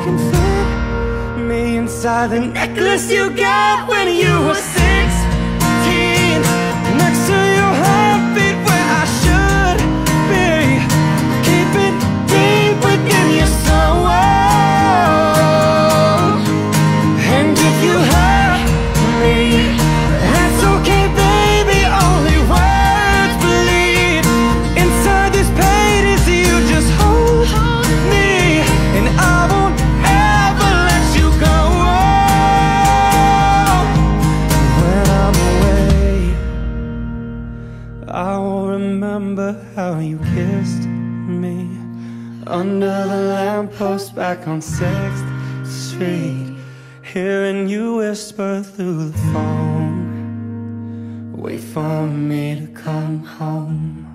can fit me inside the necklace you got when you were 16. Next to your heartbeat where I should be. Keep it deep within your soul. And if you hurt me, that's okay, baby. Only words bleed. Inside this pain is you just hold me, and I won't ever let you go. When I'm away, I will remember how you kissed me under the lamppost back on 6th Street, hearing you whisper through the phone, wait for me to come home.